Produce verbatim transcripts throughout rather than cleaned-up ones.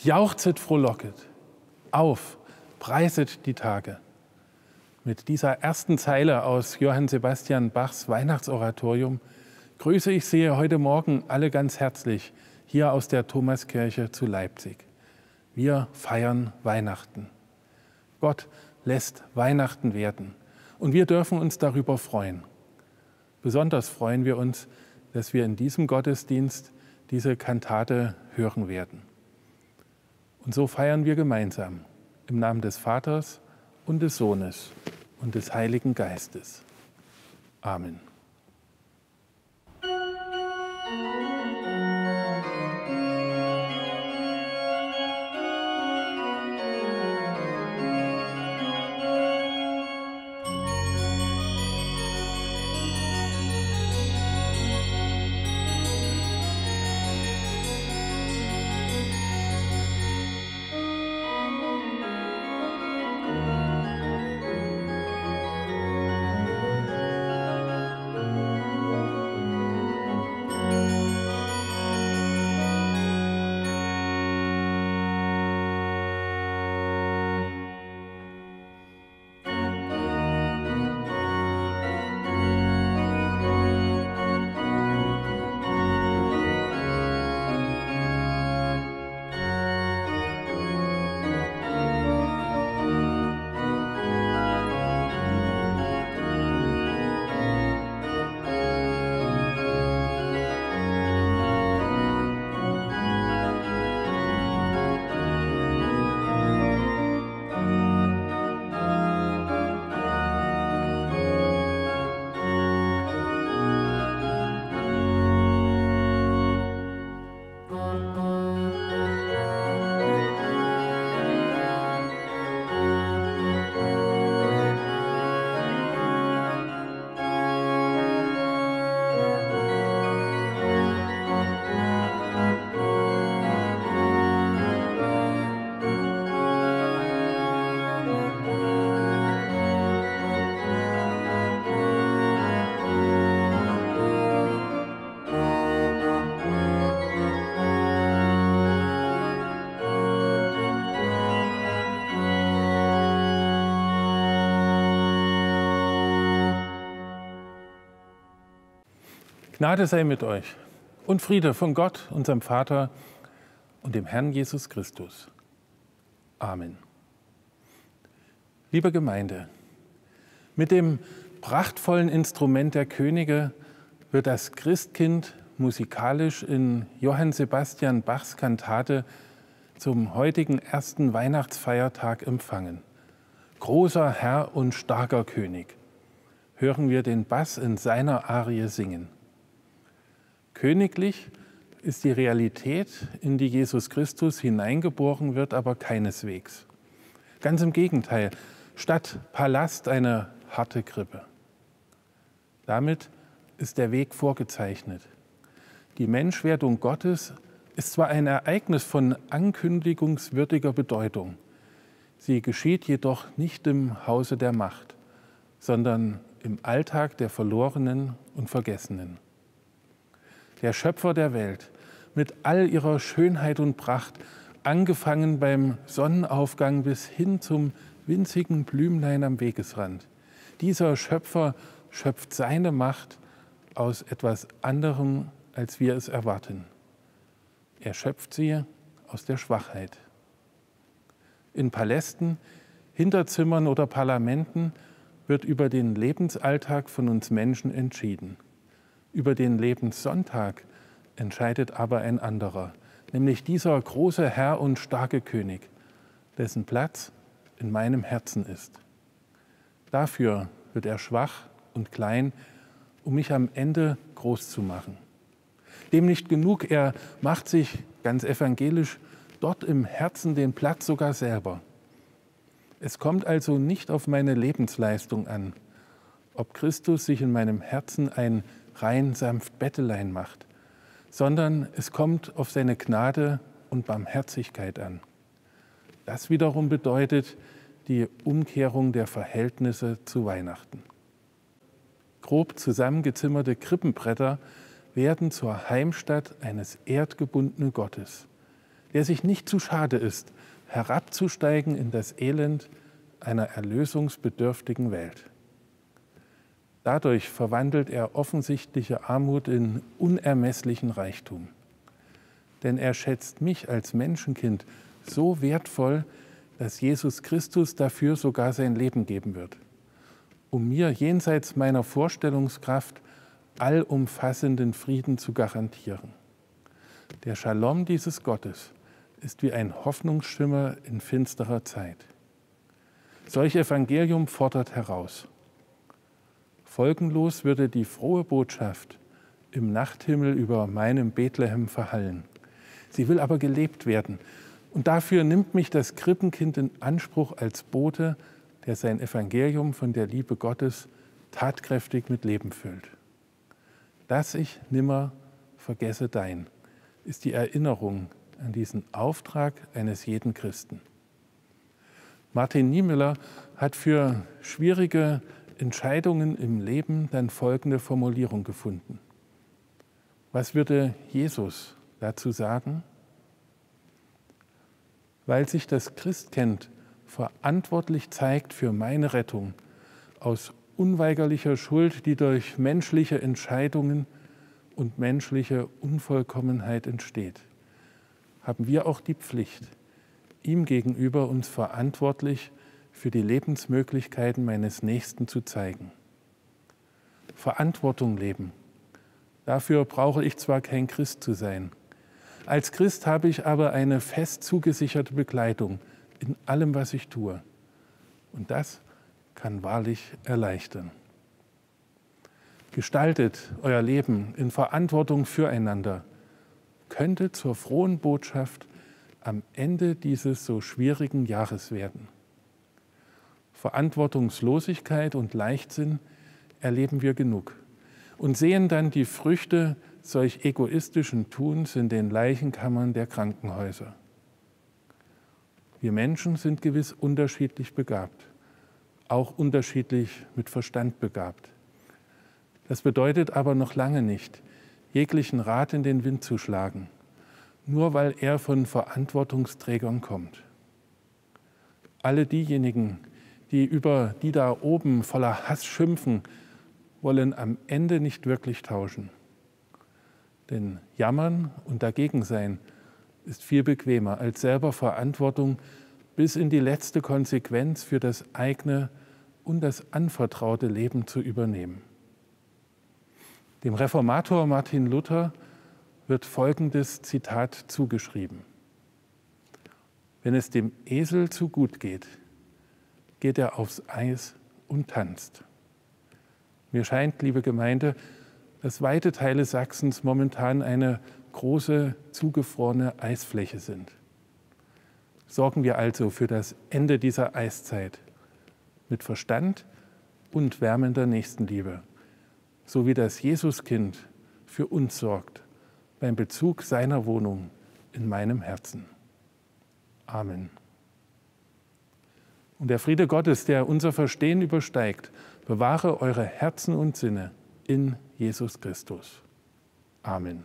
Jauchzet, frohlocket, auf, preiset die Tage. Mit dieser ersten Zeile aus Johann Sebastian Bachs Weihnachtsoratorium grüße ich Sie heute Morgen alle ganz herzlich hier aus der Thomaskirche zu Leipzig. Wir feiern Weihnachten. Gott lässt Weihnachten werden und wir dürfen uns darüber freuen. Besonders freuen wir uns, dass wir in diesem Gottesdienst diese Kantate hören werden. Und so feiern wir gemeinsam im Namen des Vaters und des Sohnes und des Heiligen Geistes. Amen. Gnade sei mit euch und Friede von Gott, unserem Vater und dem Herrn Jesus Christus. Amen. Liebe Gemeinde, mit dem prachtvollen Instrument der Könige wird das Christkind musikalisch in Johann Sebastian Bachs Kantate zum heutigen ersten Weihnachtsfeiertag empfangen. Großer Herr und starker König. Hören wir den Bass in seiner Arie singen. Königlich ist die Realität, in die Jesus Christus hineingeboren wird, aber keineswegs. Ganz im Gegenteil, statt Palast eine harte Krippe. Damit ist der Weg vorgezeichnet. Die Menschwerdung Gottes ist zwar ein Ereignis von ankündigungswürdiger Bedeutung, sie geschieht jedoch nicht im Hause der Macht, sondern im Alltag der Verlorenen und Vergessenen. Der Schöpfer der Welt, mit all ihrer Schönheit und Pracht, angefangen beim Sonnenaufgang bis hin zum winzigen Blümlein am Wegesrand. Dieser Schöpfer schöpft seine Macht aus etwas anderem, als wir es erwarten. Er schöpft sie aus der Schwachheit. In Palästen, Hinterzimmern oder Parlamenten wird über den Lebensalltag von uns Menschen entschieden. Über den Lebenssonntag entscheidet aber ein anderer, nämlich dieser große Herr und starke König, dessen Platz in meinem Herzen ist. Dafür wird er schwach und klein, um mich am Ende groß zu machen. Dem nicht genug, er macht sich, ganz evangelisch, dort im Herzen den Platz sogar selber. Es kommt also nicht auf meine Lebensleistung an, ob Christus sich in meinem Herzen ein rein sanft Bettelein macht, sondern es kommt auf seine Gnade und Barmherzigkeit an. Das wiederum bedeutet die Umkehrung der Verhältnisse zu Weihnachten. Grob zusammengezimmerte Krippenbretter werden zur Heimstatt eines erdgebundenen Gottes, der sich nicht zu schade ist, herabzusteigen in das Elend einer erlösungsbedürftigen Welt. Dadurch verwandelt er offensichtliche Armut in unermesslichen Reichtum. Denn er schätzt mich als Menschenkind so wertvoll, dass Jesus Christus dafür sogar sein Leben geben wird, um mir jenseits meiner Vorstellungskraft allumfassenden Frieden zu garantieren. Der Shalom dieses Gottes ist wie ein Hoffnungsschimmer in finsterer Zeit. Solch Evangelium fordert heraus. Folgenlos würde die frohe Botschaft im Nachthimmel über meinem Bethlehem verhallen. Sie will aber gelebt werden. Und dafür nimmt mich das Krippenkind in Anspruch als Bote, der sein Evangelium von der Liebe Gottes tatkräftig mit Leben füllt. Dass ich nimmer vergesse dein, ist die Erinnerung an diesen Auftrag eines jeden Christen. Martin Niemöller hat für schwierige Entscheidungen im Leben dann folgende Formulierung gefunden. Was würde Jesus dazu sagen? Weil sich das Christkind verantwortlich zeigt für meine Rettung, aus unweigerlicher Schuld, die durch menschliche Entscheidungen und menschliche Unvollkommenheit entsteht, haben wir auch die Pflicht, ihm gegenüber uns verantwortlich für die Lebensmöglichkeiten meines Nächsten zu zeigen. Verantwortung leben. Dafür brauche ich zwar kein Christ zu sein. Als Christ habe ich aber eine fest zugesicherte Begleitung in allem, was ich tue. Und das kann wahrlich erleichtern. Gestaltet euer Leben in Verantwortung füreinander, könnte zur frohen Botschaft am Ende dieses so schwierigen Jahres werden. Verantwortungslosigkeit und Leichtsinn erleben wir genug und sehen dann die Früchte solch egoistischen Tuns in den Leichenkammern der Krankenhäuser. Wir Menschen sind gewiss unterschiedlich begabt, auch unterschiedlich mit Verstand begabt. Das bedeutet aber noch lange nicht, jeglichen Rat in den Wind zu schlagen, nur weil er von Verantwortungsträgern kommt. Alle diejenigen, die über die da oben voller Hass schimpfen, wollen am Ende nicht wirklich tauschen. Denn jammern und dagegen sein ist viel bequemer, als selber Verantwortung bis in die letzte Konsequenz für das eigene und das anvertraute Leben zu übernehmen. Dem Reformator Martin Luther wird folgendes Zitat zugeschrieben. Wenn es dem Esel zu gut geht, geht er aufs Eis und tanzt. Mir scheint, liebe Gemeinde, dass weite Teile Sachsens momentan eine große, zugefrorene Eisfläche sind. Sorgen wir also für das Ende dieser Eiszeit mit Verstand und wärmender Nächstenliebe, so wie das Jesuskind für uns sorgt, beim Bezug seiner Wohnung in meinem Herzen. Amen. Und der Friede Gottes, der unser Verstehen übersteigt, bewahre eure Herzen und Sinne in Jesus Christus. Amen.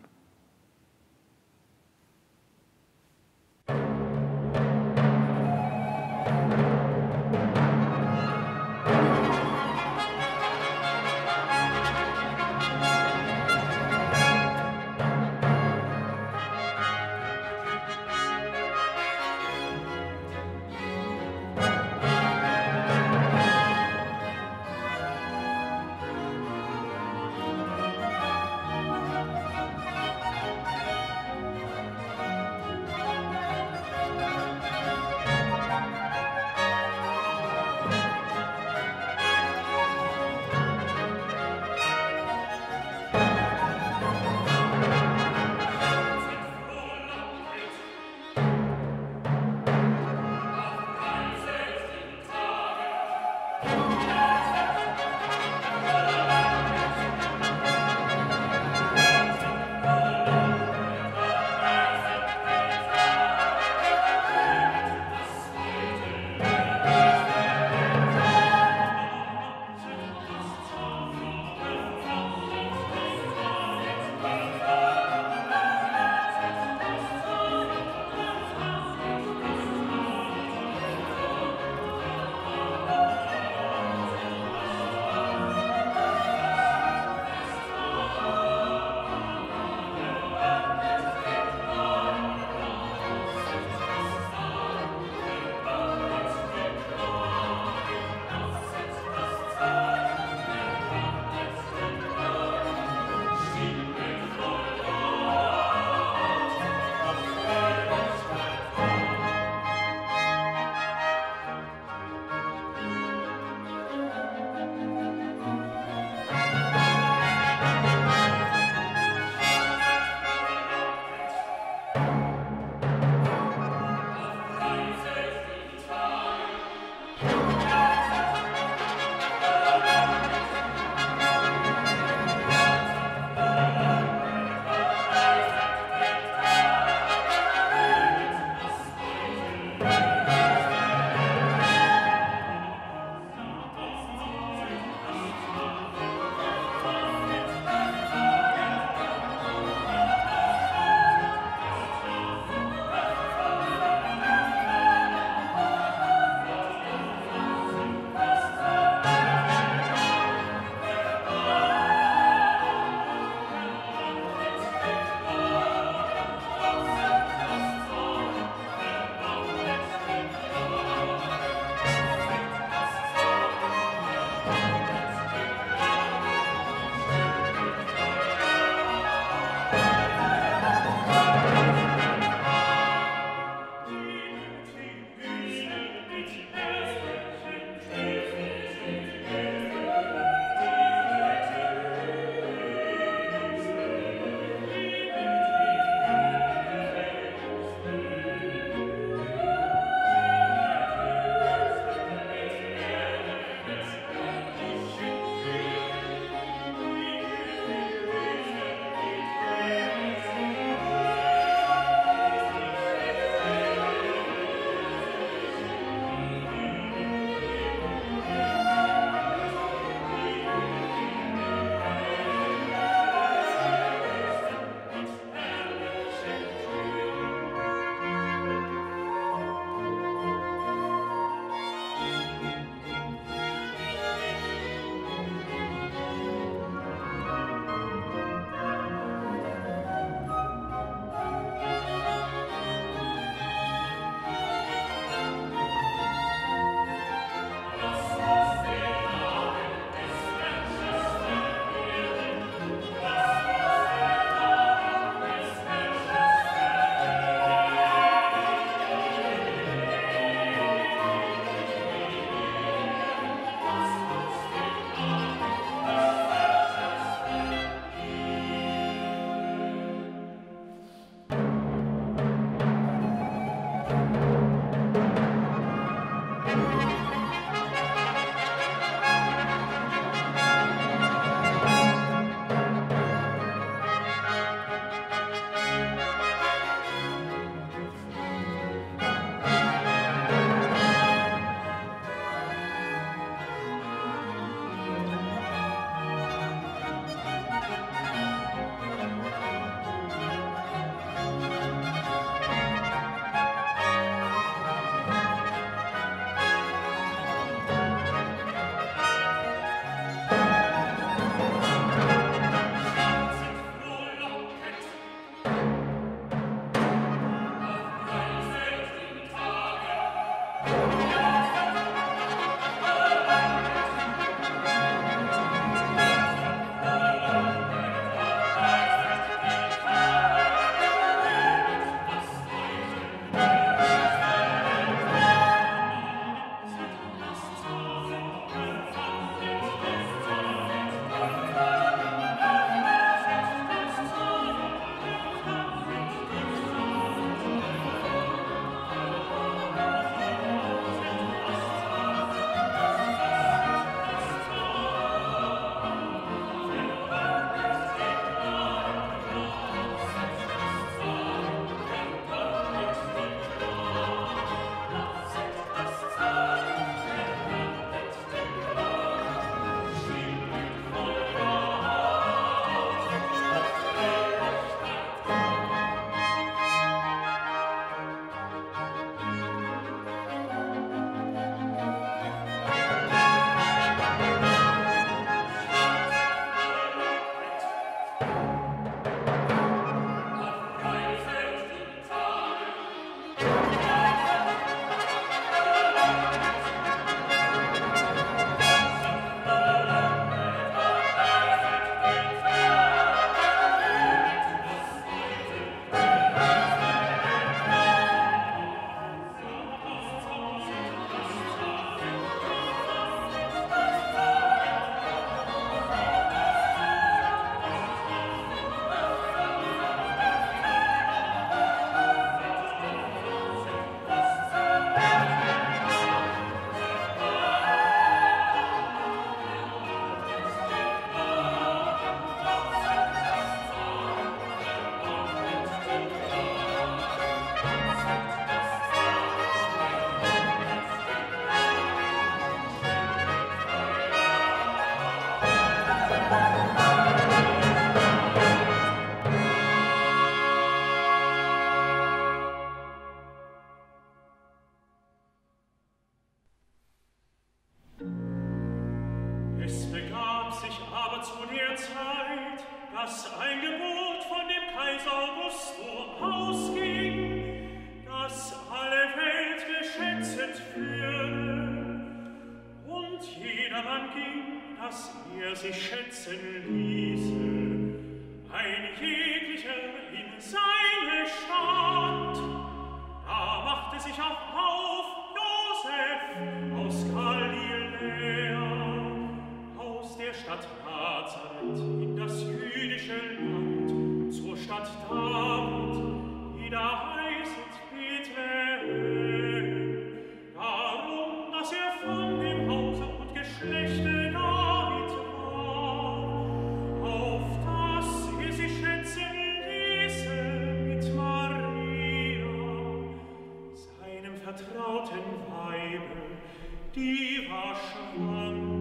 sich schätzen ließe, ein jeglicher in seine Stadt. Da machte sich auch auf Josef aus Galiläa, aus der Stadt Nazareth in das jüdische Land, zur Stadt David, die da heißet Bethlehem. Darum, dass er von dem Hause und Geschlechte David war, auf das er sich schätzen ließe mit Maria, seinem vertrauten Weibe, die war schwanger.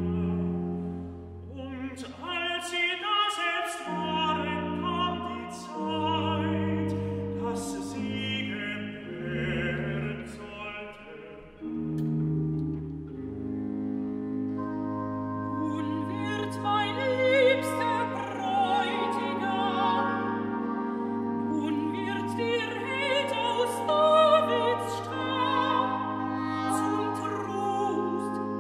Und als sie da selbst waren, kam die Zeit, dass sie gebären sollte. Nun wird mein liebster Bräutigam, nun wird der Held aus Davids Stamm zum Trost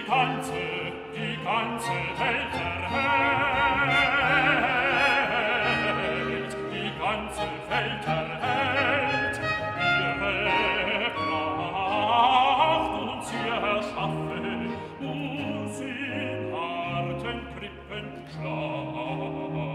ganze, die ganze Welt erhält, die ganze Welt erhält, ihre Pracht uns hier erschaffe, uns in harten Krippen schlafen.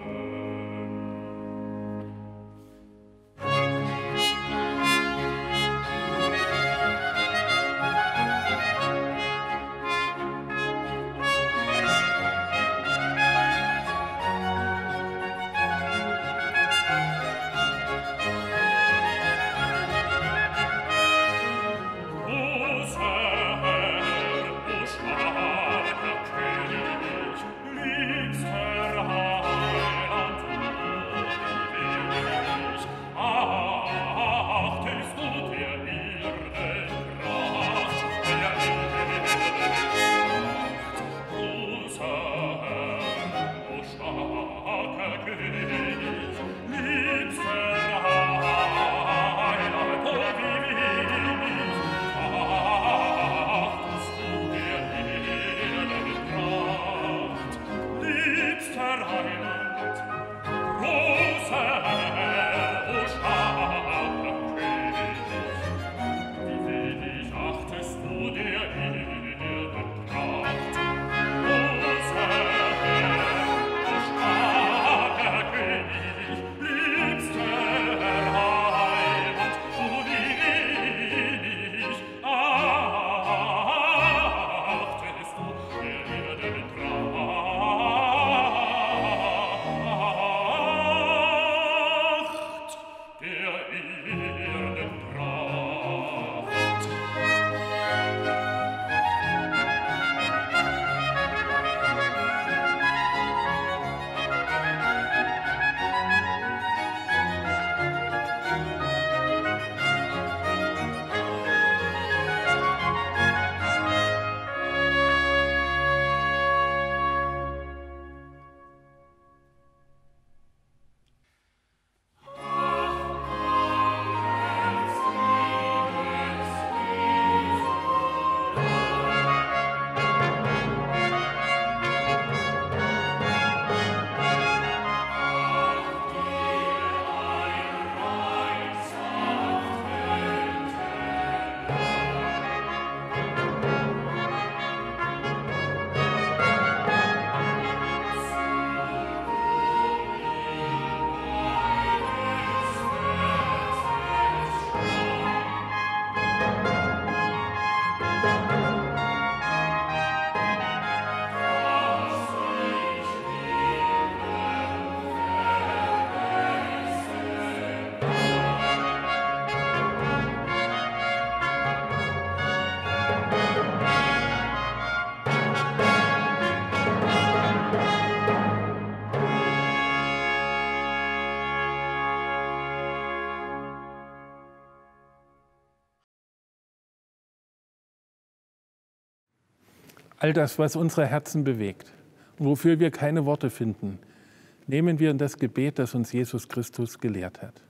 All das, was unsere Herzen bewegt und wofür wir keine Worte finden, nehmen wir in das Gebet, das uns Jesus Christus gelehrt hat.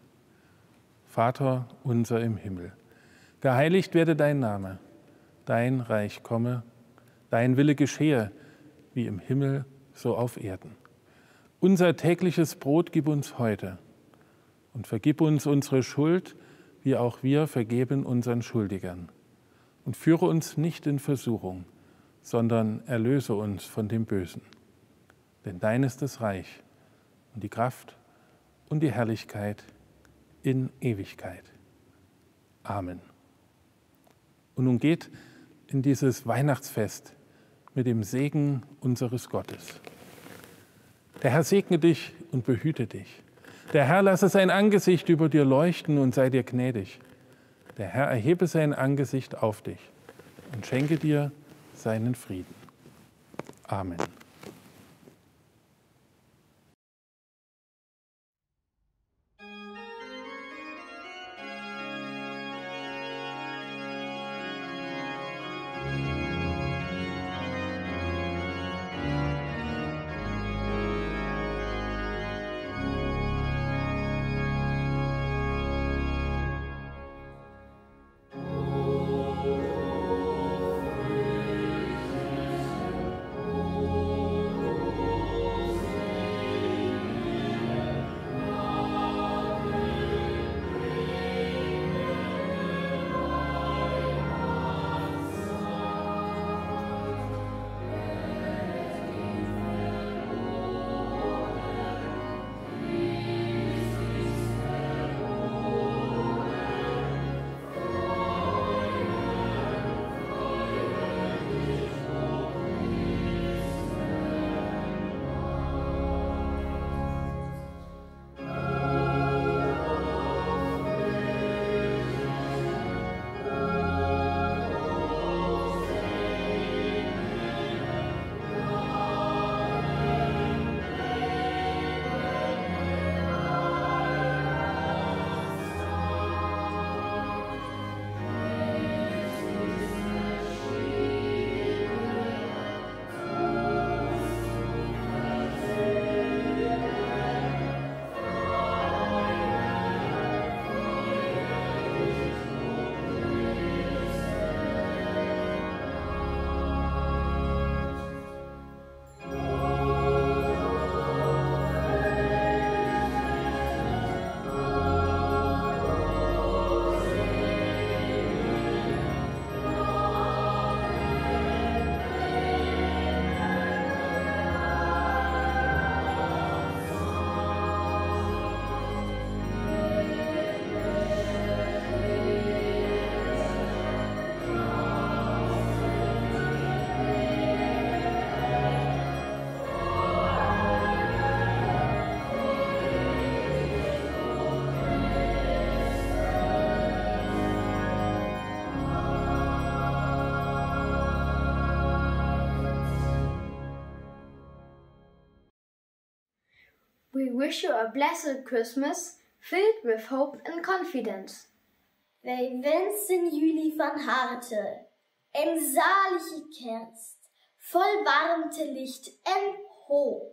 Vater unser im Himmel, geheiligt werde dein Name, dein Reich komme, dein Wille geschehe, wie im Himmel, so auf Erden. Unser tägliches Brot gib uns heute und vergib uns unsere Schuld, wie auch wir vergeben unseren Schuldigern. Und führe uns nicht in Versuchung, sondern erlöse uns von dem Bösen. Denn dein ist das Reich und die Kraft und die Herrlichkeit in Ewigkeit. Amen. Und nun geht in dieses Weihnachtsfest mit dem Segen unseres Gottes. Der Herr segne dich und behüte dich. Der Herr lasse sein Angesicht über dir leuchten und sei dir gnädig. Der Herr erhebe sein Angesicht auf dich und schenke dir seinen Frieden. Amen. wish you a blessed Christmas filled with hope and confidence. Wij wensen jullie van harte een zalige kerst, vol warmte, licht en hoop.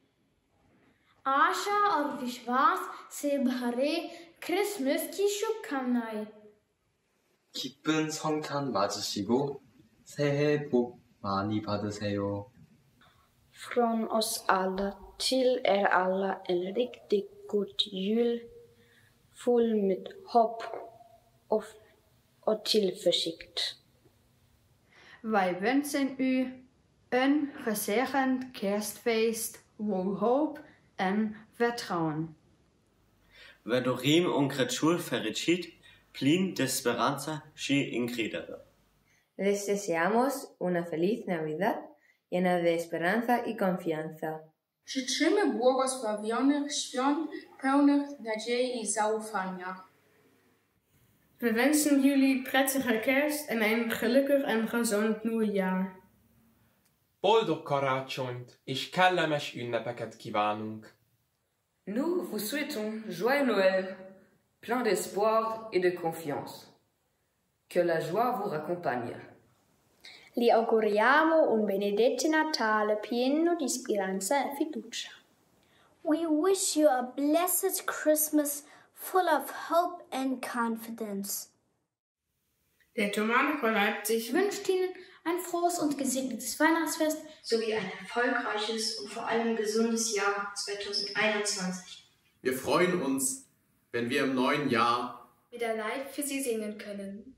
Asha और विश्वास से भरे क्रिसमस की शुभकामनाएं. 기쁜 성탄 맞으시고 새해 복 많이 받으세요. Från oss alla till er alla en riktigt god jul, full med hopp och, och tillförsikt. Wij wensen u een gezegend kerstfeest vol hoop en vertrouwen. Vă dorim un Crăciun fericit, plin de speranza și încredere. Les deseamos una feliz Navidad llena de esperanza y confianza. Życzymy błogosławionych świąt pełnych nadziei i zaufania. We wensen jullie prettige kerst en een gelukkig en gezond nieuwjaar. Boldog karácsonyt és kellemes ünnepeket kívánunk. Nous vous souhaitons joyeux Noël, plein d'espoir et de confiance. Que la joie vous accompagne. Li auguriamo un benedetto Natale pieno di speranza e fiducia. We wish you a blessed Christmas full of hope and confidence. Der Thomaner von Leipzig wünscht Ihnen ein frohes und gesegnetes Weihnachtsfest sowie ein erfolgreiches und vor allem gesundes Jahr zweitausendeinundzwanzig. Wir freuen uns, wenn wir im neuen Jahr wieder live für Sie singen können.